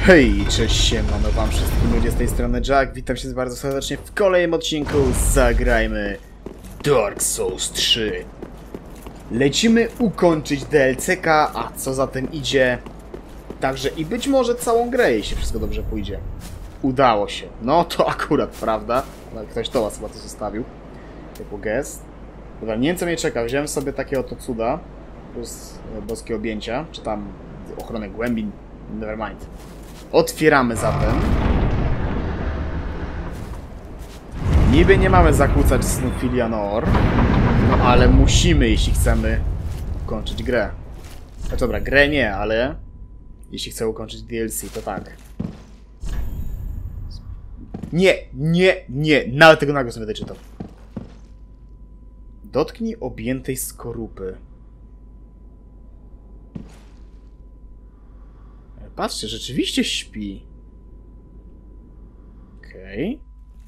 Hej, cześć, siemano wam wszystkim ludzie, z tej strony Jack, witam się bardzo serdecznie w kolejnym odcinku Zagrajmy Dark Souls 3. Lecimy ukończyć DLC-ka, a co za tym idzie, także i być może całą grę, jeśli wszystko dobrze pójdzie. Udało się, no to akurat, prawda? Ktoś to was chyba to zostawił, jako gest. Dobra, nie wiem co mnie czeka, wziąłem sobie takie oto cuda, plus boskie objęcia, czy tam ochronę głębin, nevermind. Otwieramy zatem. Niby nie mamy zakłócać snu Filianor, no ale musimy, jeśli chcemy ukończyć grę. No dobra, grę nie, ale jeśli chcę ukończyć DLC, to tak. Nie, nawet tego na głos nie będę czytał. Dotknij objętej skorupy. Patrzcie, rzeczywiście śpi. Okej.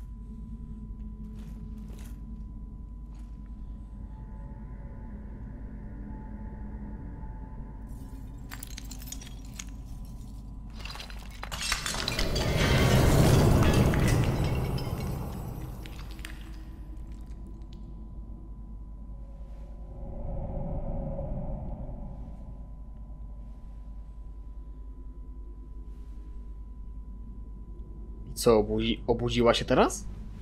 Co, obudziła się teraz?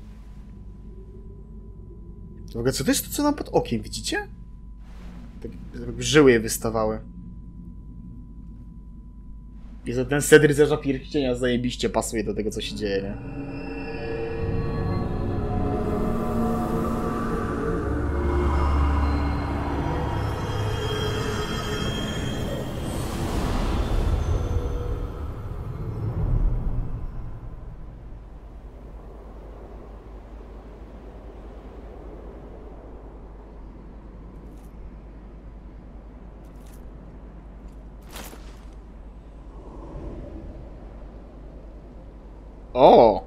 W ogóle co to jest to, co nam pod okiem, widzicie? Tak jakby żyły je wystawały. I za ten set rycerza pierścienia zajebiście pasuje do tego, co się dzieje, nie? O!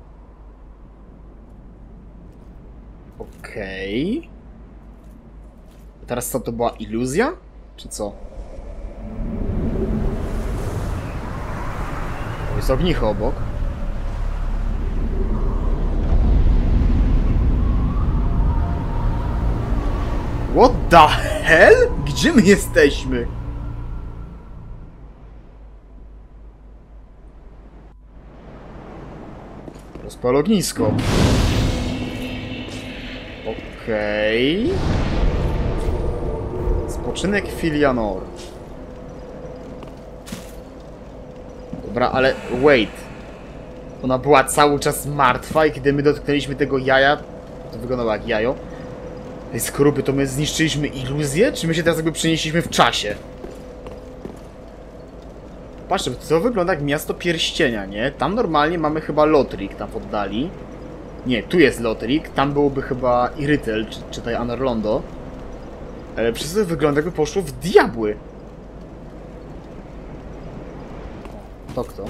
Okej. Teraz co, to była iluzja? Czy co? Jest ognicho obok. What the hell? Gdzie my jesteśmy? Rozpal ognisko. Okej. Spoczynek Filianor. Dobra, ale wait. Ona była cały czas martwa i kiedy my dotknęliśmy tego jaja, to wyglądało jak jajo, tej skorupy, to my zniszczyliśmy iluzję? Czy my się teraz jakby przenieśliśmy w czasie? Patrzcie, to wygląda jak miasto pierścienia, nie? Tam normalnie mamy chyba Lothric tam w oddali. Nie, tu jest Lothric, tam byłoby chyba Irytel, czy tutaj Anor Londo. Ale przez to wygląda, jakby poszło w diabły. To kto?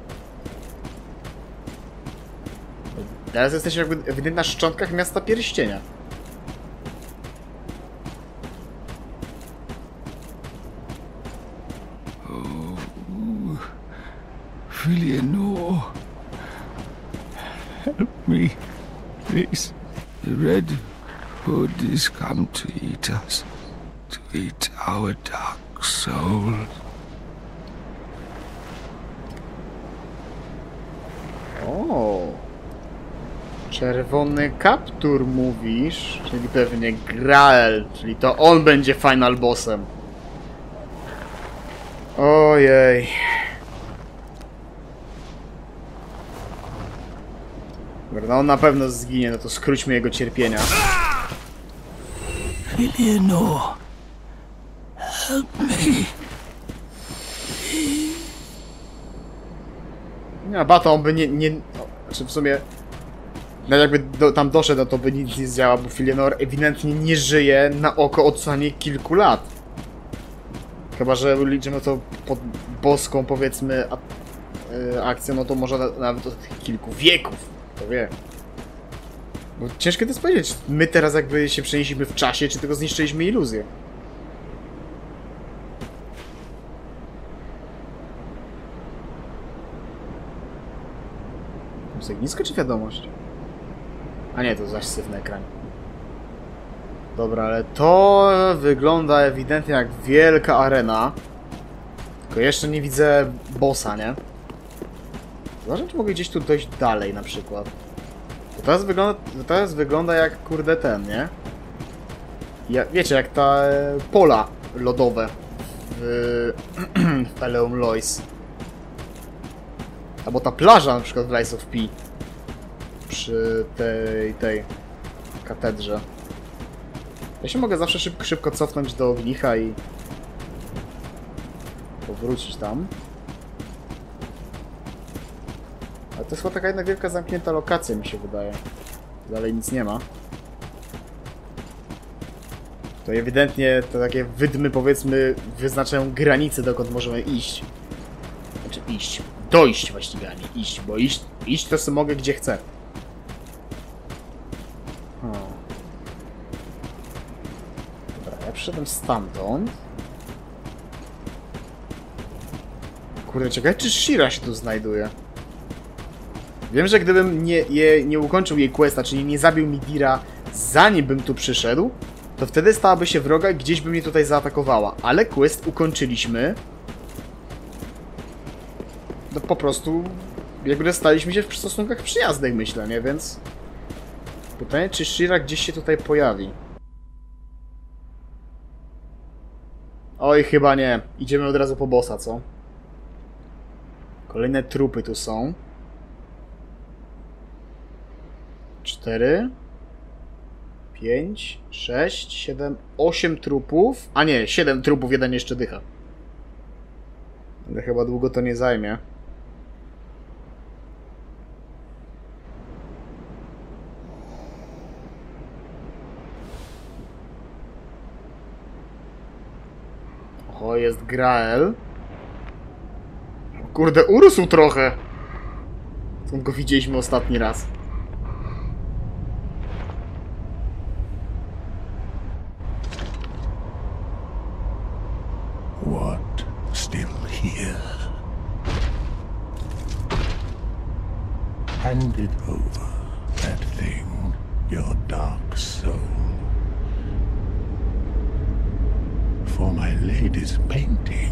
Teraz jesteśmy jakby ewidentnie na szczątkach miasta pierścienia. Filianor, help me, please. The Red Hood is come to eat us, to eat our dark souls. O, czerwony kaptur mówisz, czyli pewnie Grael, czyli to on będzie final bossem. Ojej. No on na pewno zginie, no to skróćmy jego cierpienia. Filianor, help me. No, Bata, on by nie... Znaczy w sumie... No jakby tam doszedł, no to by nic nie zdziałał, bo Filianor ewidentnie nie żyje na oko od co najmniej kilku lat. Chyba że liczymy to pod boską, powiedzmy, akcją, no to może nawet od kilku wieków. Kto wie. Bo ciężko to jest powiedzieć. My teraz jakby się przenieśliśmy w czasie, czy tylko zniszczyliśmy iluzję. Stanowisko czy wiadomość? A nie, to zaś syf na ekranie. Dobra, ale to wygląda ewidentnie jak wielka arena. Tylko jeszcze nie widzę bossa, nie? Zobaczmy, czy mogę gdzieś tu dojść dalej na przykład. To teraz wygląda jak, kurde, ten, nie? Wiecie, jak ta pola lodowe w, w Eleum Lois. Albo ta plaża na przykład w Lies of P. Przy tej katedrze. Ja się mogę zawsze szybko cofnąć do ognicha i powrócić tam. Ale to jest chyba taka jedna wielka zamknięta lokacja, mi się wydaje. Dalej nic nie ma. To ewidentnie te takie wydmy, powiedzmy, wyznaczają granice, dokąd możemy iść. Znaczy iść. Dojść właściwie, a nie iść, bo iść to sobie mogę gdzie chcę. Dobra, ja przyszedłem stamtąd. Kurde, czekaj, czy Shira się tu znajduje? Wiem, że gdybym nie ukończył jej questa, czyli nie zabił Midira, zanim bym tu przyszedł, to wtedy stałaby się wroga i gdzieś by mnie tutaj zaatakowała. Ale quest ukończyliśmy. No po prostu jakby staliśmy się w stosunkach przyjaznych, myślę, nie? Więc pytanie, czy Shira gdzieś się tutaj pojawi. Oj, chyba nie. Idziemy od razu po bossa, co? Kolejne trupy tu są. 4 5 6 7 8 trupów. A nie, 7 trupów, jeden jeszcze dycha. Ale chyba długo to nie zajmie. O, jest Grael. Kurde, urósł trochę. Skąd go widzieliśmy ostatni raz. What? Still here? Hand it over, that thing, your dark soul. For my lady's painting.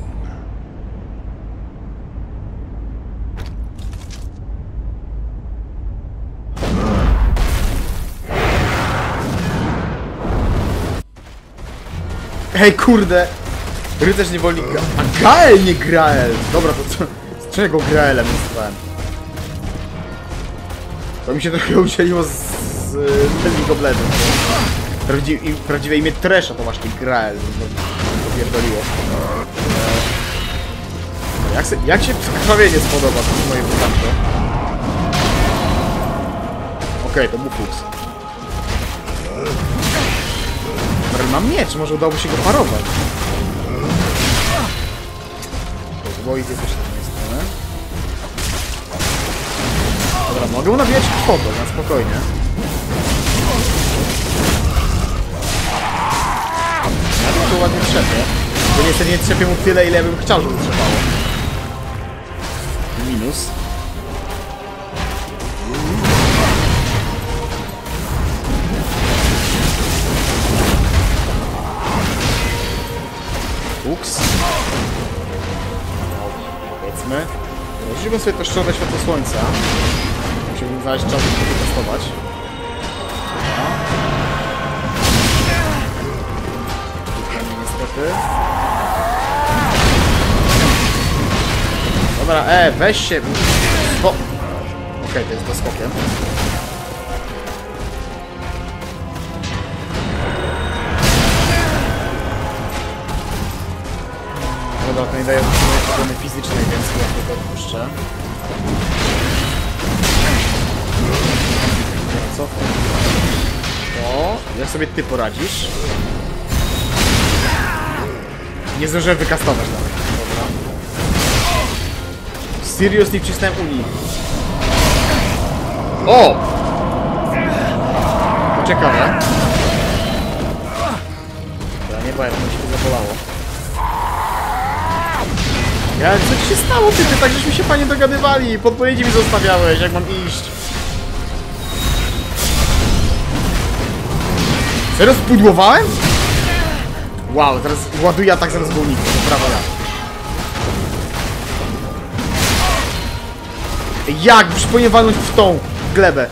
Hej, kurde! Rycerz niewolnika. A Gael, nie Grael! Dobra, to co? Z czego Graelem nazywałem? To mi się trochę udzieliło z League of Legends. Prawdziwe imię Tresha to właśnie Grael. Popierdoliło. Jak się krwawienie spodoba, to moje pytanko. Okej, to był fuks. Mam miecz, może udałoby się go parować. Bo idzie też z tej strony. Dobra, mogę nawijać kwotę, na spokojnie. Ja to ładnie trzepię. Bo niestety nie trzepię mu tyle, ile bym chciał, żeby trzepało. Minus. Uks. Powiedzmy. Rzuciłbym sobie to szczodre światło słońca. Musiałbym znaleźć czas, żeby to testować. Niestety. Dobra, weź się. Okej, to jest doskokiem. Dobra, to nie daje obrony fizycznej, więc ja to odpuszczę. Co? O, jak sobie ty poradzisz? Nie zdążyłem wykastować nawet. Dobra. Seriously wcisnąłem Unii. O! To ciekawe. Ja nie powiem, to mi się zabolało. Ja, co ci się stało? Ty tak żeśmy się panie dogadywali. Podpowiedzi mi zostawiałeś, jak mam iść. Serio spudłowałem? Wow, teraz ładuję atak zaraz go uniknę, to prawo ja. Jak? Już powinien walnąć w tą glebę.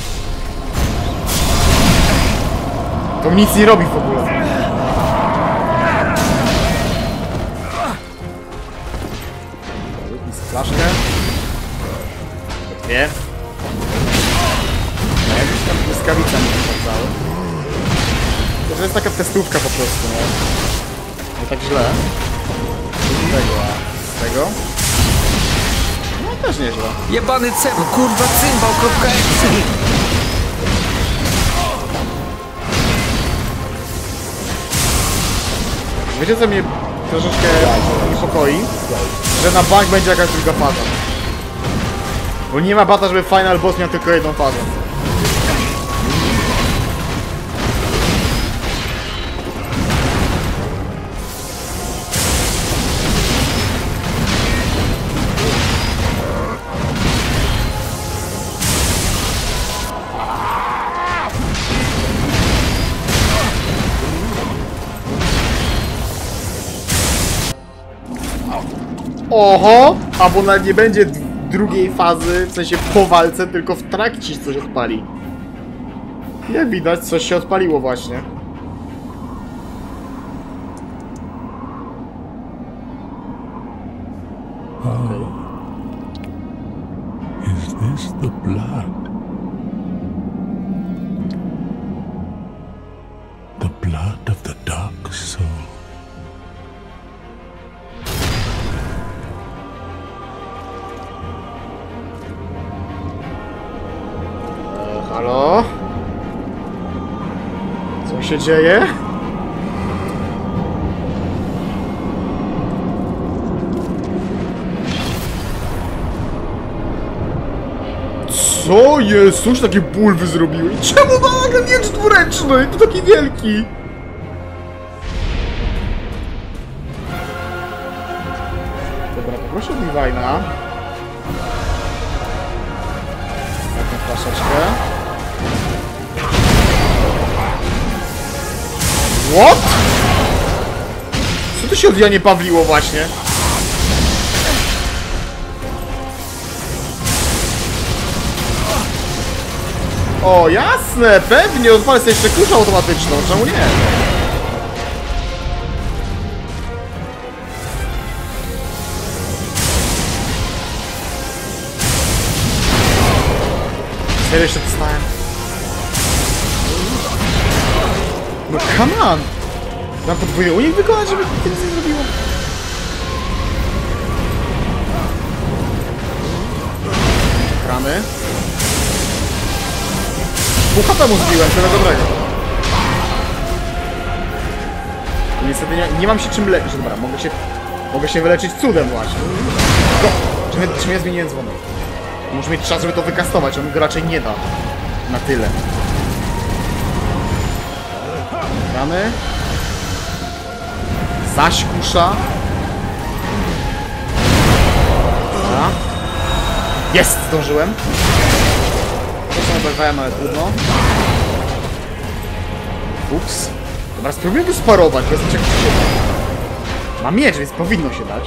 To nic nie robi w ogóle. Rzuć flaszkę. Dwie. Jakiś tam błyskawica mi wypadały. To jest taka testówka po prostu, nie? Nie tak źle. Z tego, a z tego? No też nieźle. Jebany cebul, kurwa cymbał.exe. Wiecie co mnie troszeczkę niepokoi? Że na bank będzie jakaś druga faza. Bo nie ma bata, żeby final boss miał tylko jedną fazę. Oho! Albo nawet nie będzie drugiej fazy, w sensie po walce, tylko w trakcie coś odpali. Jak widać, coś się odpaliło właśnie. Oh. Is this the blood? The blood of the dark soul. Halo? Co się dzieje? Co jest? Coś takie bulwy zrobiły? Czemu ma nagle miecz dwuręczny? To taki wielki! Dobra, poproszę od Levi'na. Flaszeczkę. What? Co tu się od Janie Pawliło właśnie? O, jasne, pewnie, odpalę sobie jeszcze klucz automatyczną, czemu nie? Serio jeszcze dostałem? No come on! Mam podwójny unik wykonać, żeby nic nie zrobiło? Kramy. Pół HP mu zbiłem, tyle dobrego. Niestety nie mam się czym leczyć. Dobra, mogę się wyleczyć cudem właśnie. Czym ja zmieniłem dzwonek? Muszę mieć czas, żeby to wykastować, on go raczej nie da. Na tyle. Ramy. Zaś kusza. Dobra. Jest! Zdążyłem. To są oberwałem, ale trudno. Ups. Dobra, spróbuję go sparować, bo jestem ciekaw, czy się da. Ma miecz, więc powinno się dać.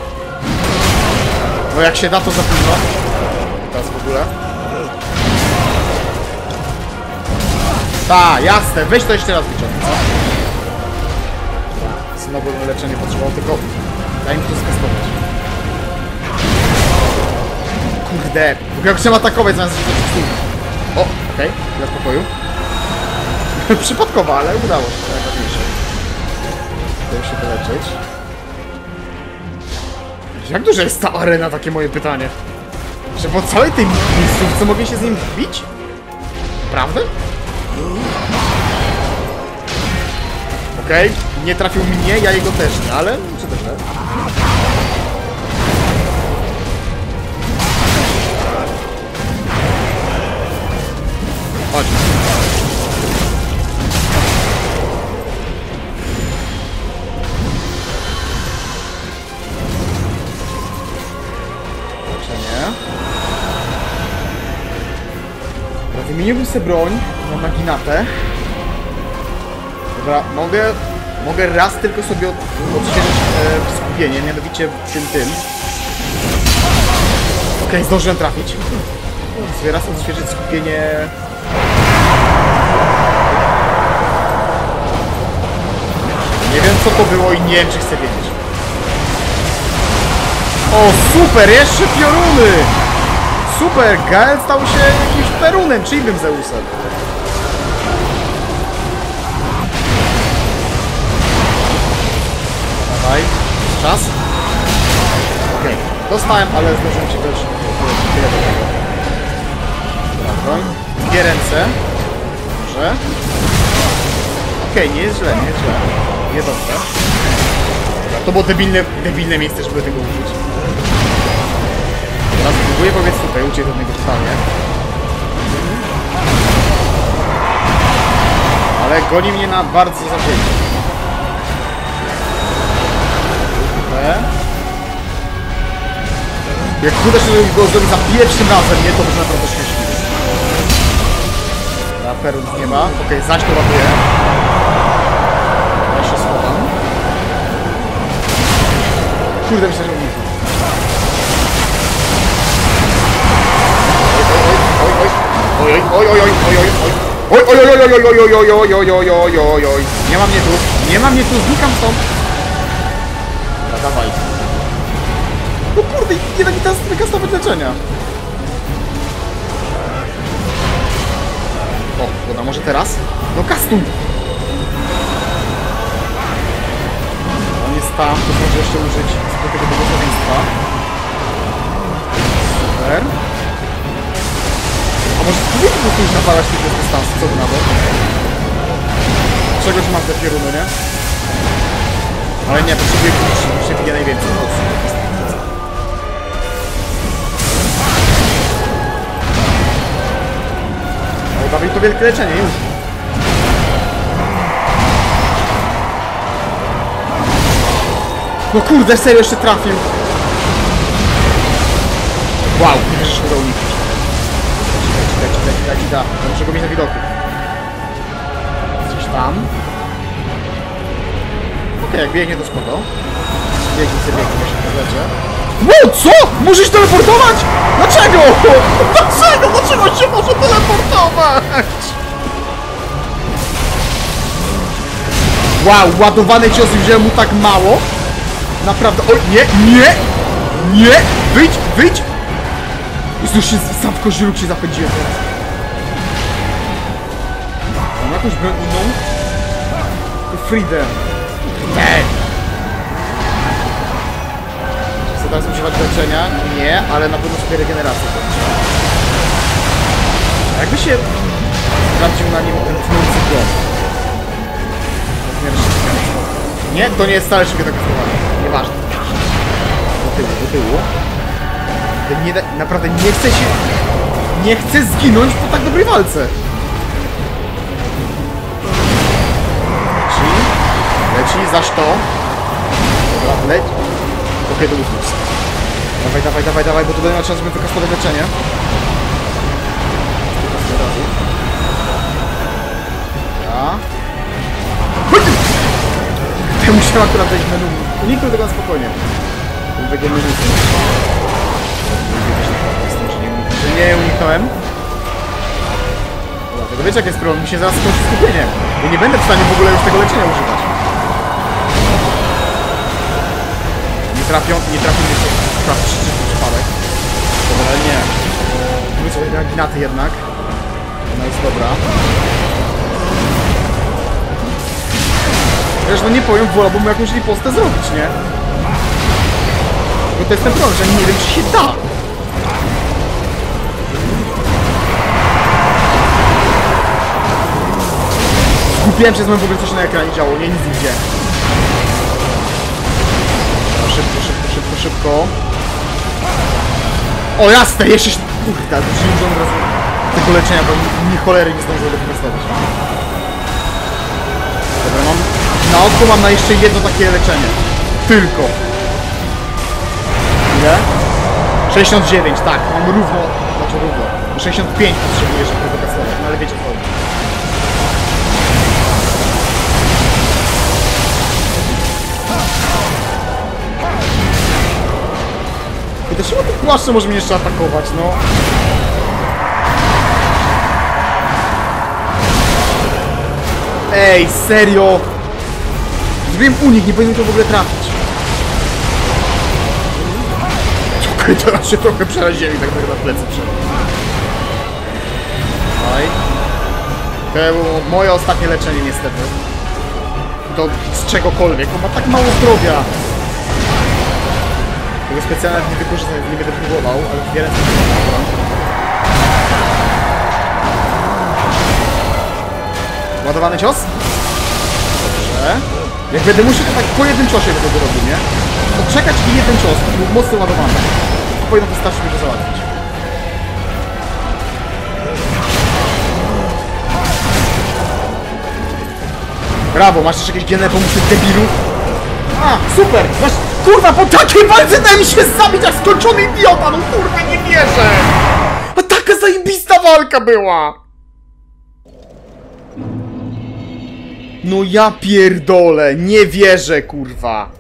No jak się da, to za późno. Teraz w ogóle. Ta, jasne, weź to jeszcze raz wyciągnij, co? Znowu leczenie potrzebowało, tylko daj mi to skastować. Kurde, bo ja chciałem atakować zamiast rzucić stół. O, okej, dla spokoju. Przypadkowo, ale udało się, to najważniejsze. Udało się wyleczyć. Jak duża jest ta arena, takie moje pytanie? Że po całej tej miejscówce mogę się z nim bić? Prawda? Okej, nie trafił mnie, ja jego też nie, ale czy też nie? Chodź. Wymieniłbym sobie broń, mam naginatę. Dobra, mogę raz tylko sobie odświeżyć skupienie, mianowicie w tym. Okej, zdążyłem trafić. Sobie raz odświeżyć skupienie. Nie wiem co to było i nie wiem czy chcę wiedzieć. O super, jeszcze pioruny! Super, Gael stał się jakimś perunem, czy innym Zeusem. Dawaj, czas. Okej, dostałem, ale zdążyłem się też tyle do tego. Dobra, broń. Dwie ręce. Dobrze. Okej, nie jest źle, nie jest źle. Nie dobrze. Dobra, to było debilne miejsce, żeby tego użyć. Teraz próbuję powiedz tutaj, uciec od niego totalnie. Ale goni mnie na bardzo zabiegnie. Jak uda się go zrobić za pierwszym razem, nie, to będzie naprawdę szczęśliwy. Na perun nie ma. Okej, zaś to ładuję. Ja się schowam. Kurde, myślę, że uniknę. Oj. Nie ma mnie tu, znikam stąd. Dobra, dawaj. No kurde, nie da mi teraz wykastować leczenia. O, dobra, może teraz? No kastuj! On jest tam, to może jeszcze użyć do tego błogosławieństwa. Super. A może spróbuj po prostu już nawalać tych bez dystansu, co by na to? Czegoś mam te pioruny, nie? Ale nie, potrzebuję kluczy, muszę bije najwięcej. O, dawaj to wielkie leczenie, już. No kurde, serio jeszcze trafił. Wow, nie wierzę, że udało uniknąć. Leci, da. Muszę go mieć na widoku. Gdzieś tam. Okej, jak biegnie to spoko. Biegnie sobie, ja się podleczę. Wow, co? Możesz teleportować? Dlaczego? Dlaczego się może teleportować? Wow, ładowany cios i wziąłem mu tak mało? Naprawdę, oj, nie! Wyjdź! Już się sam w koźróg się zapędziłem teraz. Mam jakąś broń inną? Freedom. Nie! Chcę teraz używać leczenia? Nie, ale na pewno sobie regenerację. Jakby się sprawdził na nim ten tnący plon. Nie, to nie jest wcale szybkie takie słowa. Nieważne. Do tyłu. Nie, naprawdę nie chcę się... Nie chcę zginąć po tak dobrej walce. Leci, zaś to. Dobra, leć. Okej, do ufnus. Dawaj, bo tu będę miał czas, żeby wykastować leczenie. Dobra. Ja musiałem akurat wejść w menu. Uniknął tego na spokojnie. Tego menu. Że nie uniknąłem. Dobra, tego wiecie jak jest problem, mi się zaraz skończy skupienie. Ja nie będę w stanie w ogóle już tego leczenia używać. Nie trafią mnie trafić przypadek. Dobra, ale nie. Mówię sobie na gnaty jednak. Ona jest dobra. Wiesz, no nie powiem, wolałbym jakąś ripostę zrobić, nie? Bo to jest ten problem, że nie wiem czy się da. Skupiłem się, że w ogóle coś na ekranie działo, nie, nic nie widziałem. Szybko. O jasne, jeszcze się... Kurde, to się nie zdążyłem od razu tego leczenia, bo ni cholery nie zdążyłem wykorzystać. Dobra, mam... Na oko mam na jeszcze jedno takie leczenie. Tylko. Ile? 69, tak, mam równo. Znaczy równo. 65 potrzebuję, żeby wykastować, no ale wiecie co. Dlaczego ten płaszcze może mnie jeszcze atakować, no? Ej, serio? Zrobiłem unik, nie powinien to w ogóle trafić. Okej, teraz się trochę przeraziłem i tak na plecy wszedł. Oj. To było moje ostatnie leczenie niestety. Do z czegokolwiek, on ma tak mało zdrowia. Tego specjalnie nie wykorzystał, nie będę próbował, ale wiele co ładowany cios? Dobrze. Jak będę musiał, to tak po jednym ciosie będę robił, nie? To czekać i jeden cios, był mocno ładowany. To powinno wystarczyć, żeby go załatwić. Brawo, masz jeszcze jakieś dzienne pomysły, debilu? A, super! Masz, kurwa, po takiej walce daj mi się zabić jak skończony idiota! No kurwa, nie wierzę! A taka zajebista walka była! No ja pierdolę, nie wierzę, kurwa!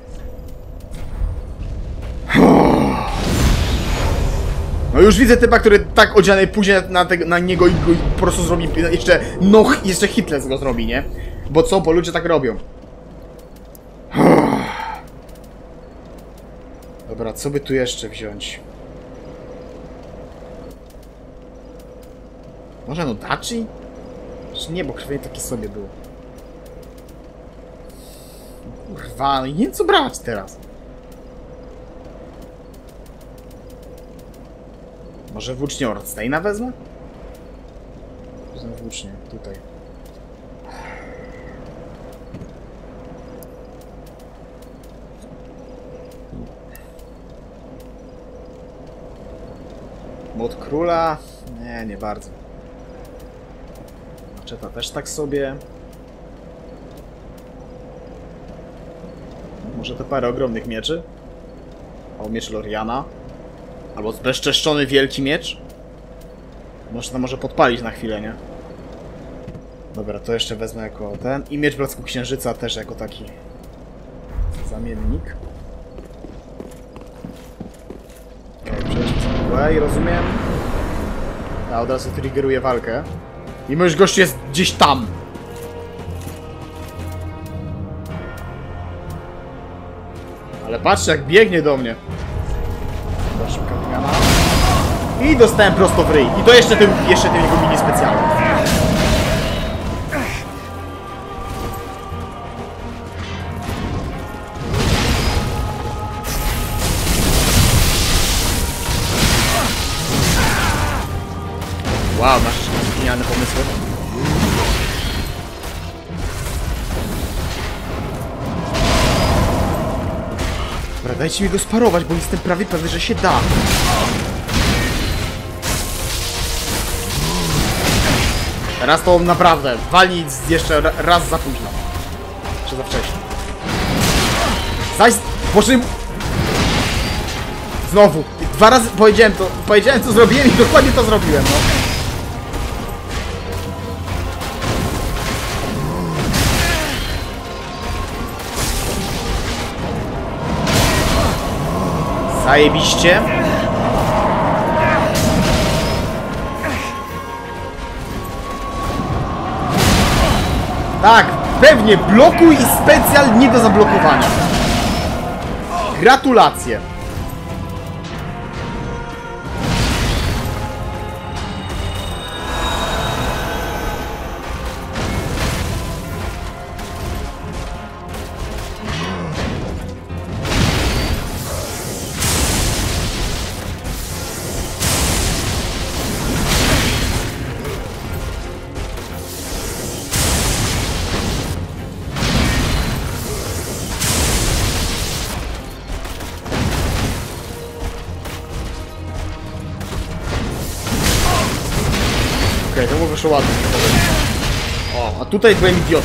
No już widzę typa, który tak odziany pójdzie na niego i go po prostu zrobi jeszcze, no jeszcze Hitler go zrobi, nie? Bo co? Bo ludzie tak robią. Dobra, co by tu jeszcze wziąć? Może no Daci? Czy nie, bo krwawie taki sobie był. Kurwa, no i nie wiem co brać teraz. Może włócznie Ornsteina wezmę? Wezmę włócznie, tutaj. Młot króla? Nie, nie bardzo. Maczeta też tak sobie. Może te parę ogromnych mieczy? O, miecz Loriana. Albo zbezczeszczony wielki miecz. Można może podpalić na chwilę, nie? Dobra, to jeszcze wezmę jako ten. I miecz Blasku Księżyca też jako taki zamiennik. Okej, przejdźmy sobie, rozumiem. Ja od razu triggeruję walkę. I mój gość jest gdzieś tam. Ale patrzcie, jak biegnie do mnie. I dostałem prosto w ryj. I to jeszcze tym jego mini specjalny. Wow, masz genialne pomysły. Dobra, dajcie mi go sparować, bo jestem prawie pewny, że się da. Teraz to naprawdę, walnij jeszcze raz za późno. Czy za wcześnie. Zaś... Boże... Znowu. Dwa razy powiedziałem co zrobiłem i dokładnie to zrobiłem, no. Zajebiście. Tak, pewnie blokuj i specjal nie do zablokowania. Gratulacje. Okej, to mu wyszło ładnie. O, a tutaj byłem idiotą.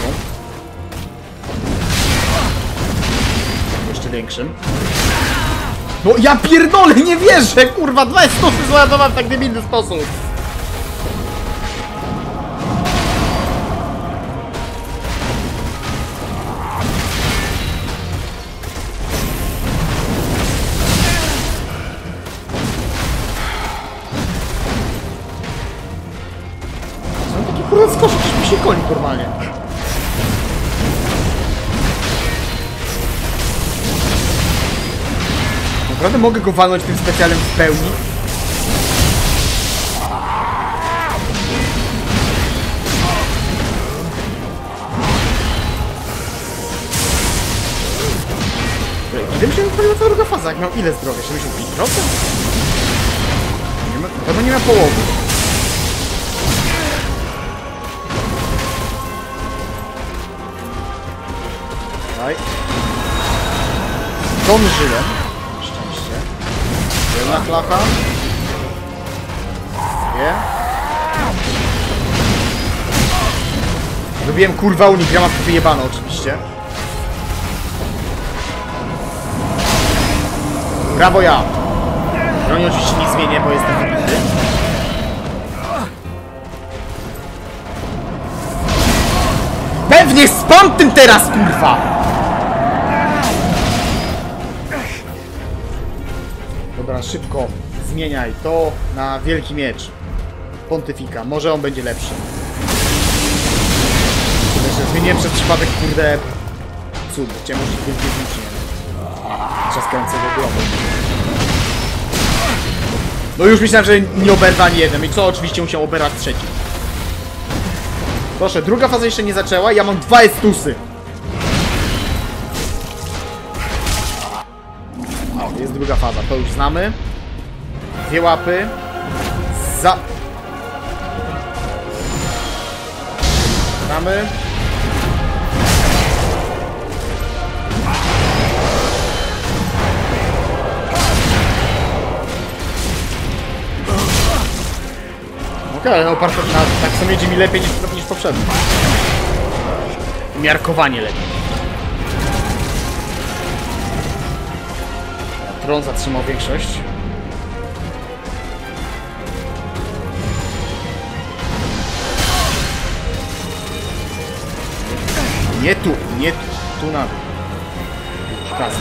Jeszcze większym. No ja pierdolę, nie wierzę, kurwa, 2 stosy załadowałem w tak debilny sposób. mogę skoczyć, mi się koni normalnie. Naprawdę mogę go walnąć tym specjalem w pełni? Ile mi się odpaliła cała druga faza? Jak miał ile zdrowia? 75%? Na pewno nie miał połowy. Daj. Zdążyłem. Szczęście. Jedna flacha. Dwie. Zrobiłem kurwa unik, ja mam wyjebane oczywiście. Brawo ja! Broni oczywiście nie zmienię, bo jestem wybity. Pewnie spam tym teraz, kurwa! Dobra, szybko zmieniaj to na wielki miecz. Pontyfika, może on będzie lepszy. Zmieniłem przez przypadek, kurde... Cud, chciałem użyć wielkiej włócznie. Trzaskającego globu. No już myślałem, że nie oberwa ani jeden. I co? Oczywiście musiał oberwać trzeci. Proszę, druga faza jeszcze nie zaczęła. Ja mam 2 estusy. O, jest druga faza. To już znamy. 2 łapy. Znamy. Ale no tak samo jedzie mi lepiej niż poprzednio. Umiarkowanie lepiej. Tron zatrzymał większość. Nie tu, nie tu. Tu na dół. Kasy.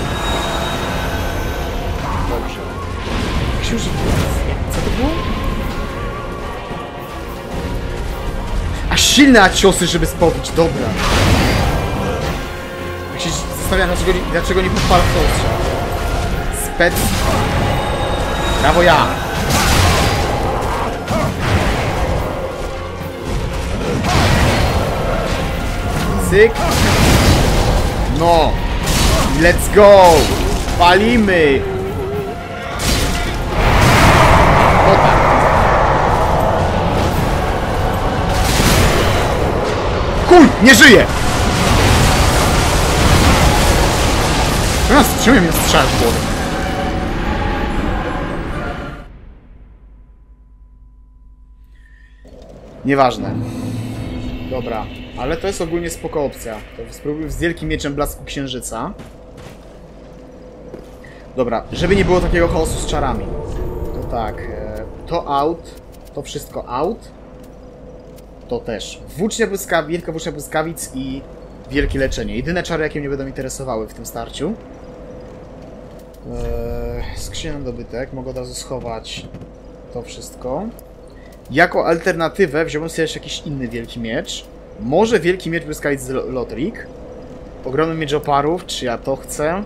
Dobrze. Książę, co to było? A silne ciosy, żeby spowić, dobra. Jak się zastanawiam, dlaczego nie podpala w tą strzał. Spec. Brawo ja! Cyk. No. Let's go! Palimy! No tak. Kuj! Nie żyje! Teraz wstrzymaj mnie strzał w głowę. Nieważne. Dobra, ale to jest ogólnie spoko opcja. To spróbuję z wielkim mieczem blasku księżyca. Dobra, żeby nie było takiego chaosu z czarami. To tak, to out, to wszystko out. To też. Włócznia błyskawic, wielka włócznia błyskawic i wielkie leczenie. Jedyne czary, jakie mnie będą interesowały w tym starciu. Skrzynia na dobytek. Mogę od razu schować to wszystko. Jako alternatywę wziąłem sobie jeszcze jakiś inny wielki miecz. Może wielki miecz błyskawic z Lothric. Ogromny miecz oparów. Czy ja to chcę?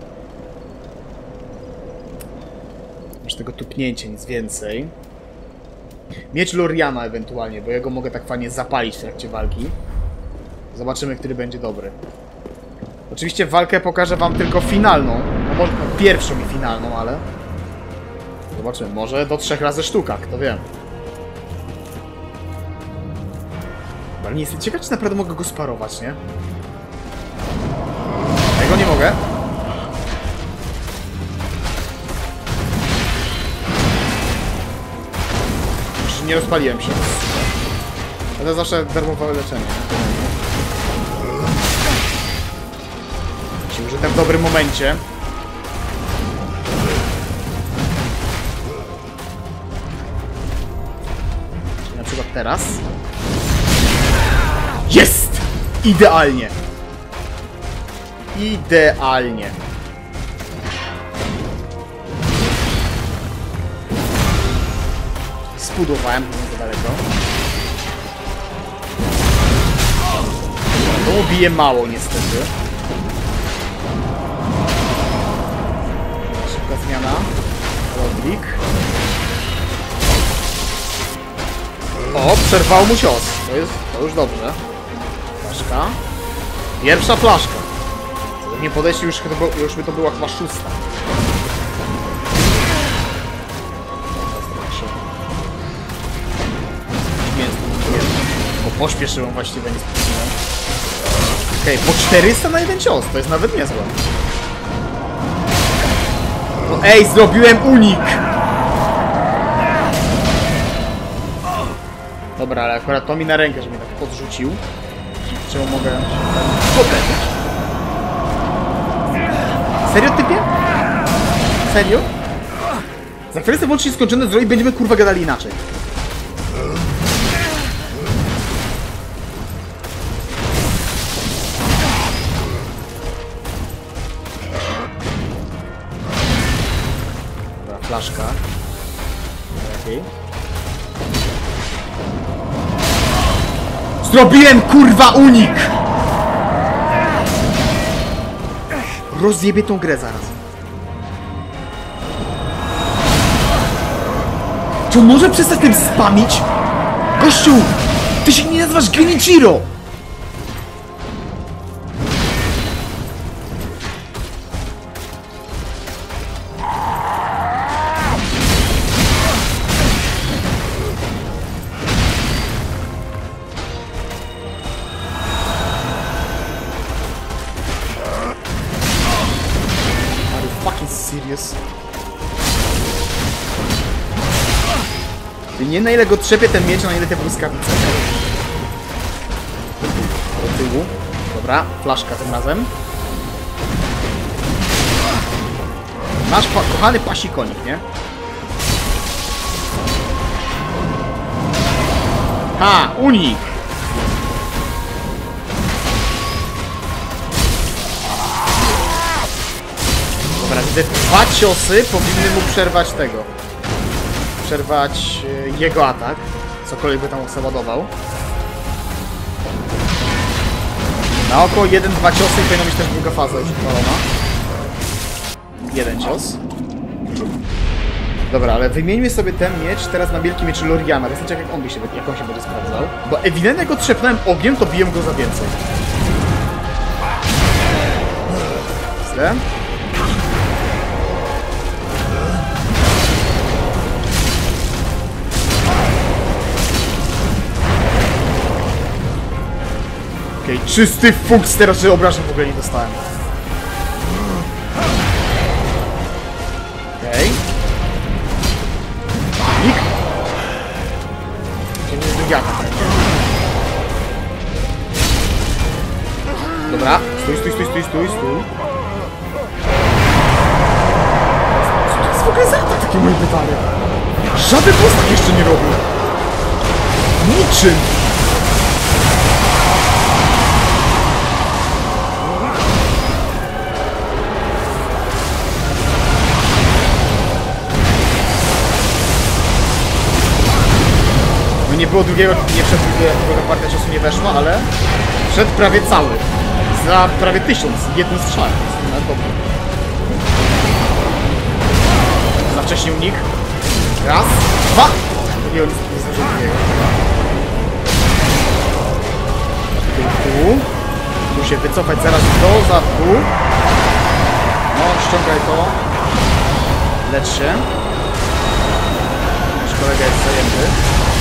Masz tego tupnięcia, nic więcej. Miecz Loriana ewentualnie, bo ja go mogę tak fajnie zapalić w trakcie walki. Zobaczymy, który będzie dobry. Oczywiście walkę pokażę wam tylko finalną. No może pierwszą i finalną, ale... Zobaczymy, może do 3 razy sztuka, kto wie. Ale nie jestem ciekaw, czy naprawdę mogę go sparować, nie? Tego nie mogę. Nie rozpaliłem się. Ale zawsze darmowe leczenie. Jeśli użyte w dobrym momencie. Czyli na przykład teraz. Jest! Idealnie! Idealnie! Spudowałem, nie za daleko. To ubije mało niestety. Szybka zmiana. Rodrik. O, przerwał mu cios. To już dobrze. Flaszka. Pierwsza flaszka. Nie podejście już by to była chyba 6. Bo pośpieszyłem właściwie, nie spóźniłem. Okej, po 400 na jeden cios, to jest nawet niezłe. No ej, zrobiłem unik! Dobra, ale akurat to mi na rękę, że mnie tak podrzucił. Czemu mogę podlecieć? Serio, typie? Serio? Za chwilę włącznie skończone zrobić, będziemy kurwa gadali inaczej. Dobra, flaszka. Lepiej. Zrobiłem kurwa unik! Rozjebie tą grę zaraz. Czy on może przestać tym spamić? Gościu! Ty się nie nazywasz Genichiro! Serious. Nie na ile go trzepie ten miecz, na ile te błyskawice. Do tyłu. Dobra, flaszka tym razem. Nasz kochany pasi konik, nie? Ha! Unik! Dobra, te 2 ciosy powinny mu przerwać tego. Przerwać jego atak. Cokolwiek by tam załadował. Na około 1-2 ciosy i powinna być też druga faza już odpalona. 1 cios. Dobra, ale wymieńmy sobie ten miecz teraz na wielki miecz Loriana. Znaczy jak on się będzie sprawdzał. Bo ewidentnie jak go trzepnąłem ogniem, to biję go za więcej. Źle. Okej, czysty fuks, teraz że obrażeń w ogóle nie dostałem. Okej. Panik. To nie jest drugi atak. Dobra, stój. Co to jest w ogóle za atak, takie moje pytanie? Żaden boss tak jeszcze nie robił. Niczym. Nie było drugiego, nie przed druga partia czasu nie weszła, ale przed prawie cały. Za prawie 1000, jednym strzałem. Za wcześnie unik. Raz, dwa. Nie zdążył drugiego. Tu się wycofać zaraz do zadku. No, ściągaj to. Lecz się. Nasz kolega jest zajęty.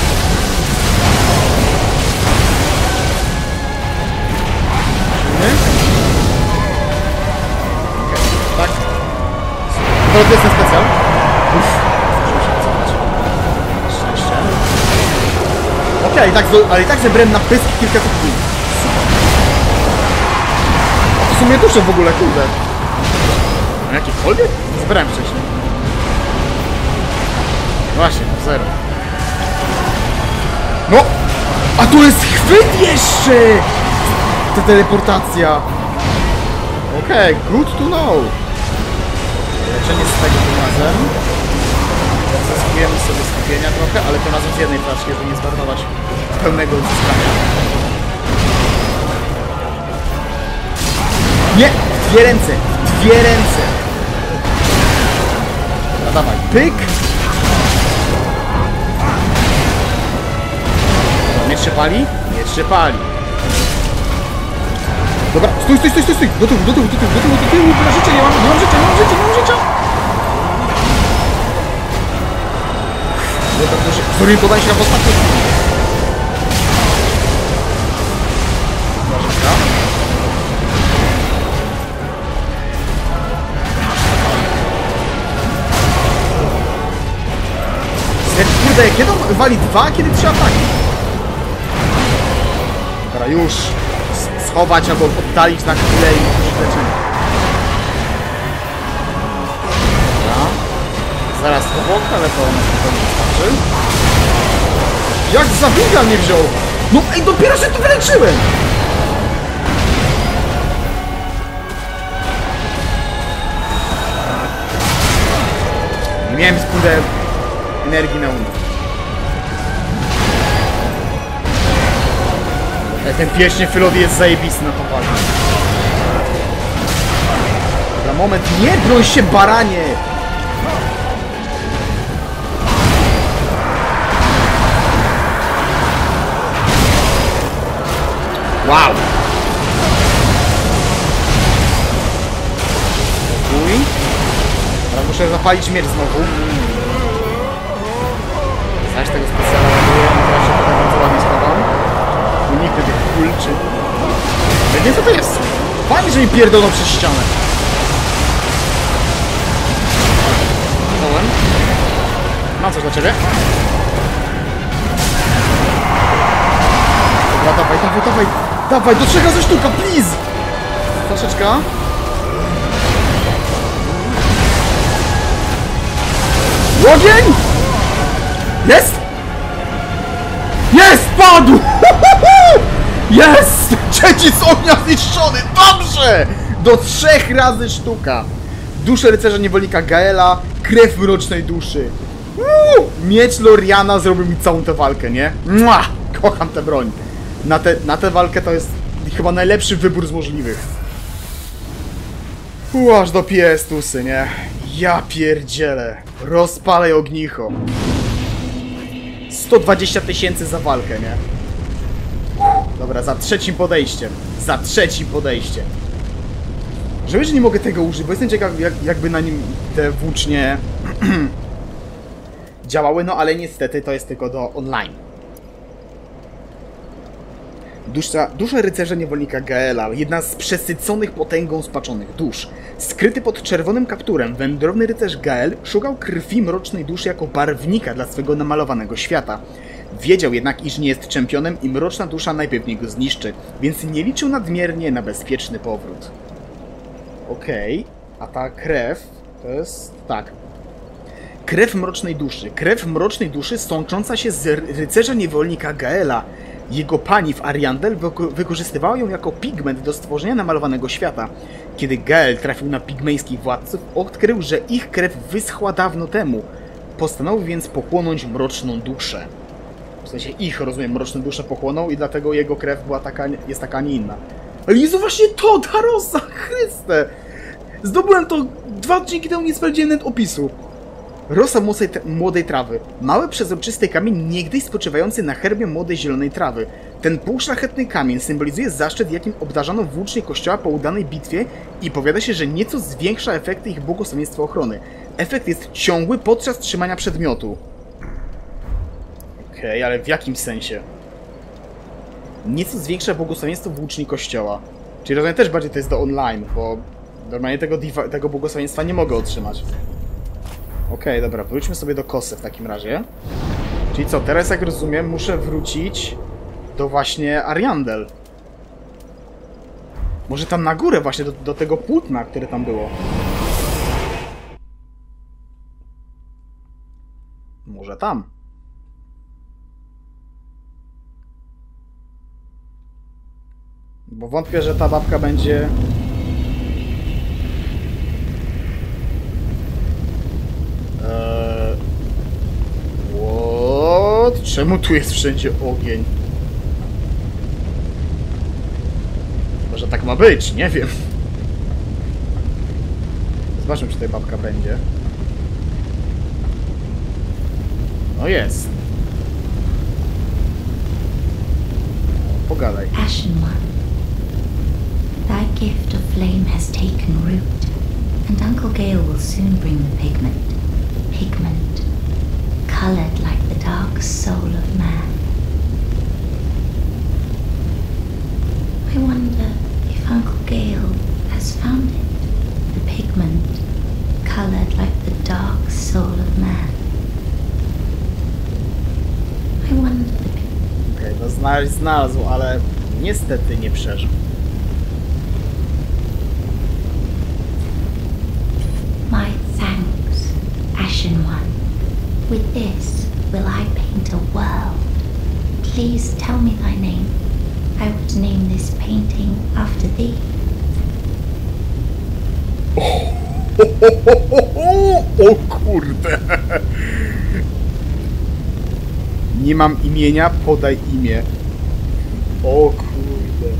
Tak. To jest ten specjal. Szczęście. Okej, ale i tak zebrałem na pysk kilka sekund. W sumie duszę w ogóle, kurde. A jakikolwiek? Zebrałem wcześniej. Właśnie, 0. No! A tu jest chwyt jeszcze! Ta teleportacja. Okej, good to know. Leczenie z tego tym razem. Zyskujemy sobie skupienia trochę, ale tym razem z jednej flaszki, żeby nie zmarnować pełnego uzyskania. Nie! Dwie ręce! Dwie ręce! No dawaj, pyk! Miecz się pali? Miecz się pali. Dobra, stój! Do tyłu! Na życie nie mam życia! Dobra, proszę, zorientowałem się na ostatnim. Kurde, kiedy on wali 2, kiedy 3 ataki? Dobra, już schować albo oddalić na chwilę i użyć leczenia. Dobra. Zaraz obok, ale to nie wystarczy. Jak zabiega mnie wziął! No ej, dopiero się tu wyleczyłem! Nie miałem kurde energii na umysł. Ten pieśń Fylody jest zajebisty na tą walkę. Dobra, moment, nie broń się, baranie! Wow! Uj. Teraz muszę zapalić miecz znowu. Znasz tego specjala, teraz się tutaj bardzo ładnie schowam. Uniknę tych kulczy. Nie, co to jest? Fajnie, że mi pierdolą przez ścianę. Mam coś dla ciebie. Dobra, dawaj, do 3 razy sztuka, please! Troszeczkę. Ogień! Jest! Jest! Padł! Jest! Trzeci z ognia zniszczony! Dobrze! Do 3 razy sztuka. Duszę rycerza niewolnika Gaela, krew mrocznej duszy. Miecz Loriana zrobił mi całą tę walkę, nie? Mua! Kocham tę broń. Na tę walkę to jest chyba najlepszy wybór z możliwych. Aż do piestusy, nie? Ja pierdzielę. Rozpalaj ognicho. 120 000 za walkę, nie? Dobra, za trzecim podejściem. Żałuję, że nie mogę tego użyć, bo jestem ciekaw, jakby na nim te włócznie działały, no ale niestety to jest tylko do online. Dusza rycerza niewolnika Gaela, jedna z przesyconych potęgą spaczonych dusz. Skryty pod czerwonym kapturem, wędrowny rycerz Gael szukał krwi mrocznej duszy jako barwnika dla swego namalowanego świata. Wiedział jednak, iż nie jest czempionem i mroczna dusza najpewniej go zniszczy, więc nie liczył nadmiernie na bezpieczny powrót. Okej, a ta krew to jest... tak. Krew mrocznej duszy. Krew mrocznej duszy sącząca się z rycerza niewolnika Gaela. Jego pani w Ariandel wykorzystywała ją jako pigment do stworzenia namalowanego świata. Kiedy Gael trafił na pigmejskich władców, odkrył, że ich krew wyschła dawno temu. Postanowił więc pochłonąć mroczną duszę. W sensie ich, rozumiem, mroczną duszę pochłonął i dlatego jego krew była taka, jest taka, a nie inna. Ale Jezu, właśnie to! Darosa! Chryste! Zdobyłem to 2 odcinki temu, nie sprawdziłem nawet opisu. Rosa młodej trawy. Mały, przezroczysty kamień, niegdyś spoczywający na herbie młodej zielonej trawy. Ten półszlachetny kamień symbolizuje zaszczyt, jakim obdarzano włócznie kościoła po udanej bitwie i powiada się, że nieco zwiększa efekty ich błogosławieństwa ochrony. Efekt jest ciągły podczas trzymania przedmiotu. Okej, ale w jakim sensie? Nieco zwiększa błogosławieństwo włóczni kościoła. Czyli rozumiem też bardziej to jest do online, bo normalnie tego błogosławieństwa nie mogę otrzymać. Okej, dobra, wróćmy sobie do kosy w takim razie. Czyli co, teraz jak rozumiem muszę wrócić do właśnie Ariandel. Może tam na górę właśnie, do tego płótna, które tam było. Może tam. Bo wątpię, że ta babka będzie... What? Czemu tu jest wszędzie ogień? Może tak ma być, nie wiem. Zobaczmy, czy tutaj babka będzie. No jest. Pogadaj. Ashen One, thy gift of flame has taken root, and Uncle Gale will soon bring the pigment. Pigment, colored like the dark soul of man. I wonder if Uncle Gale has found it. The pigment, colored like the dark soul of man. I wonder Okej, no znalazł, ale niestety nie przeżył. My thanks, Ashen One. With this will I paint a world. Please tell me thy name. I would name this painting after thee. O kurde! Nie mam imienia, podaj imię. O kurde.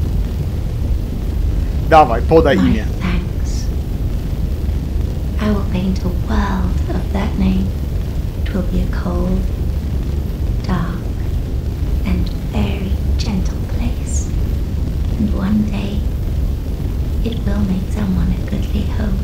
Dawaj, podaj My imię. thanks. I will paint a world of that name. It will be a cold, dark, and very gentle place. And one day, it will make someone a goodly home.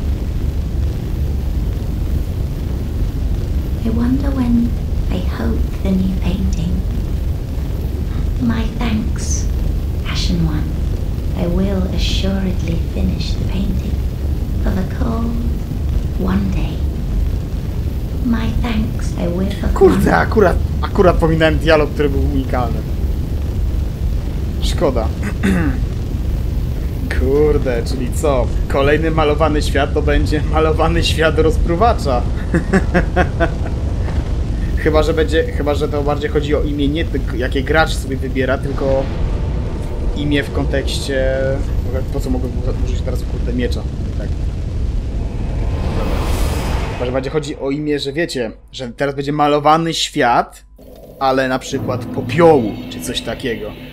I wonder when I hope the new painting. My thanks, Ashen One. I will assuredly finish the painting of a cold one day. My thanks, I will of Kurde, one. akurat pominąłem dialog, który był unikalny. Szkoda. Kurde, czyli co? Kolejny malowany świat to będzie malowany świat rozpruwacza. Chyba, że to bardziej chodzi o imię, nie tylko jakie gracz sobie wybiera, tylko imię w kontekście... Po co mogę użyć teraz kurde miecza? Tak. Chyba, że bardziej chodzi o imię, że wiecie, że teraz będzie malowany świat, ale na przykład popiołu, czy coś takiego.